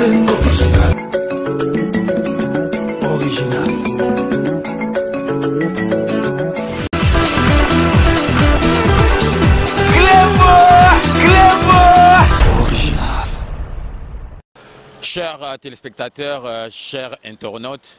Chers téléspectateurs, chers internautes,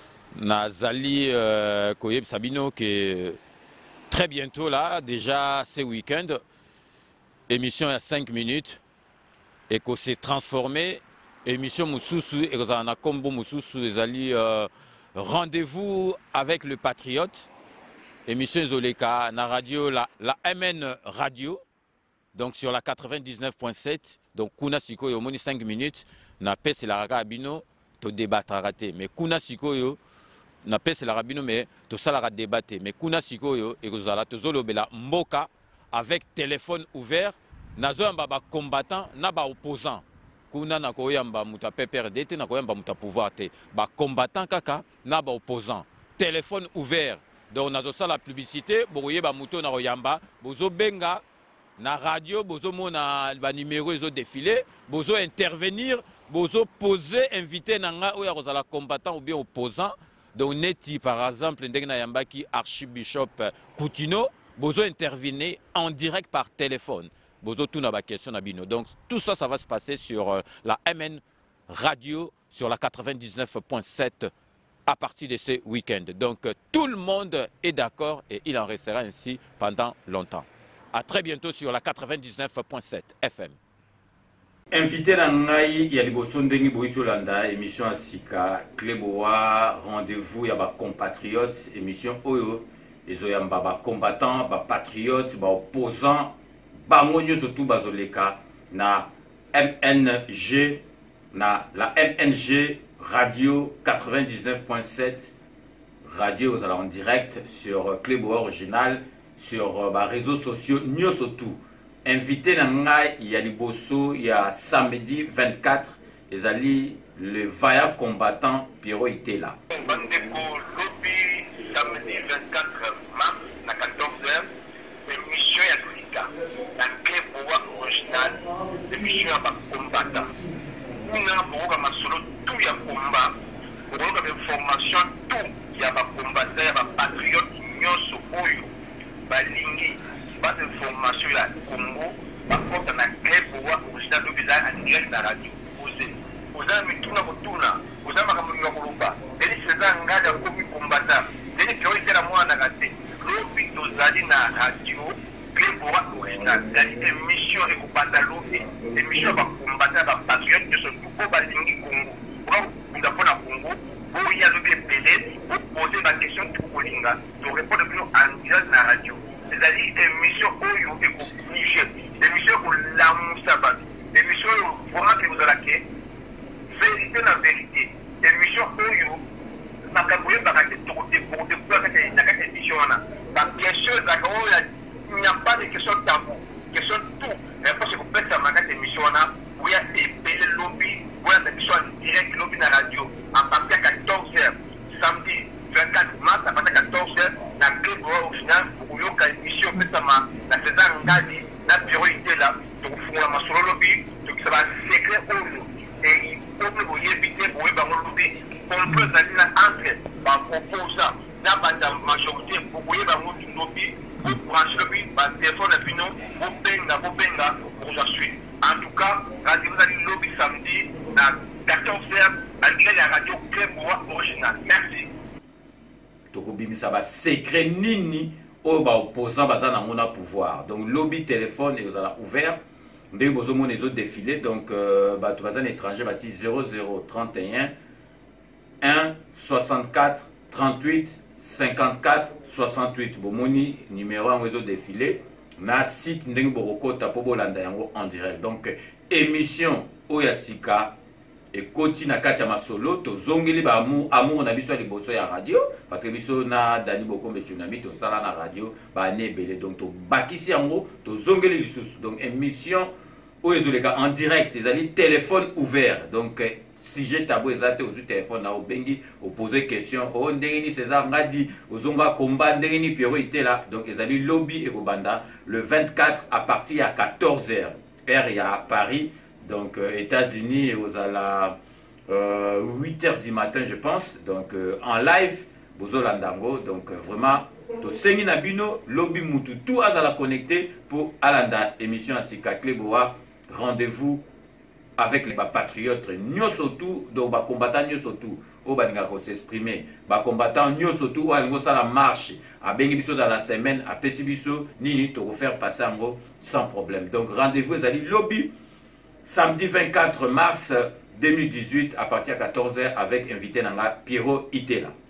Nazali Koyeb Sabino qui est très bientôt là, déjà ce week-end, émission à 5 minutes et qu'on s'est transformé, émission Moussoussou et qu'on a combo Moussoussou, Nazali rendez-vous avec le Patriote, émission Zoleka, na radio, la MN Radio, donc sur la 99.7, donc Kuna Siko Yomoni 5 minutes. Na pese la rabino to débattre raté mais kuna sikoyo na pese la rabino mais to sala débattre mais kuna sikoyo et kozala to zolobela mboka avec téléphone ouvert nazo yamba ba combattant na ba opposant kuna na koyamba muta PPRD na koyamba muta pouvoir te ba combattant kaka na ba opposant téléphone ouvert donc nazo sala publicité boye ba muto na koyamba bozo benga na radio bozo mona ba numéro ezo défilé bozo intervenir bozo poser invité nanga oya kozala combattant ou bien opposant donc neti par exemple ndengna yambaki archibishop Coutinho bozo intervenir en direct par téléphone bozo tout na ba question na bino donc tout ça va se passer sur la MN Radio sur la 99.7 à partir de ce week-end donc tout le monde est d'accord et il en restera ainsi pendant longtemps. À très bientôt sur la 99.7 FM. Invité na ngai ya liboso ndengi boitolanda émission à Sika Kleboa rendez-vous ya ba compatriotes émission oyo ezoyamba ba combattants ba patriotes ba opposants ba monyo surtout bazoleka na MNG na la MNG radio 99.7 radio en direct sur Kleboa original sur les réseaux sociaux, nous surtout. Invité il y a Liboso, il y a samedi 24, et ali le vaillant combattant Pierrot était là. Samedi 24 mars, à 14h, émission Africa, la clé pour original, émission à combattant. Nous avons tout il y a combat, nous avons des formations, tout il y a combattant, il y a patriote, nous balingi bas information ya Congo bakota na clé pour original de visa en direct na radio oza mituna kotuna oza makambo ya koluba eli seza ngada ko mi combattant eli pio itela mwana kate lobi tozali na radio clé pour original yani émission et kopanda lobi émission ba combattant ba patriote de ce tout balingi Congo pour ndapona Congo pour y a lobi pelé pour poser ma question tout kolinga to répondre en direct na radio. C'est-à-dire émission Oyo et Niger, émission où la Moussaba, émission où vraiment que vous avez vérité la vérité, émission Oyo, ma cabouille va rester trop de pour de quoi que cette émission là. La question il n'y a pas de question tabou, question tout. Mais parce que vous faites ça, ma émission là, où il y a des lobbies, où il y a des émissions en direct, lobby dans la radio, à partir de 14h, samedi 24 mars, à partir de 14h, la clé au final. La émission la saison ngadi la priorité là donc pour la masololobi donc ça va secret et il faut que vous éviter pour lobby on peut aller entre par opposant na banda majorité pour vous lobby pour brancher lobby par téléphone et puis non vous benga pour la suite en tout cas quand vous allez lobby samedi à 14h à la radio Kleboa original merci tokobimi ça va secret nini opposant baza na mona pouvoir donc lobby téléphone et vous allez ouvert ndenge bozo mona les autres défilés donc bato baza na étranger bati 0031 1 64 38 54 68 bomoni numéro en réseau défilé na site ndenge borokota po bolanda yango en direct donc émission Oyasika et koti na kati ya masolo tozongeli ba amour na biso ya liboso ya radio parce que biso na Dani Bokombe Tsunami to sala na radio ba nebele donc to bakisi yango tozongeli lisusu donc émission oyezoleka en direct ezali téléphone ouvert donc sujet tabou ezate ozu téléphone na obengi oposer question o ndenge ni César ngadi ozonga komba ndenge ni Pierrot itela donc ezali lobby et kobanda le 24 à partir à 14h heure ya Paris Donc, États-Unis, aux à la 8h du matin, je pense. Donc, en live, Bozo Landango. Donc, vraiment, to sengi nabino, lobby mutu, tout à la connecter pour Alanda, émission à Sikakle Boa. Rendez-vous avec les patriotes, nous surtout, donc les combattants, nous surtout, au Baninga s'exprimer, les combattants, nous surtout, au la marche, à Bengibiso dans la semaine, à Pessibiso, Nini, pour faire passer en gros sans problème. Donc rendez-vous, vous allez lobby, samedi 24 mars 2018, à partir de 14h, avec invité Nanga Pierrot Itela.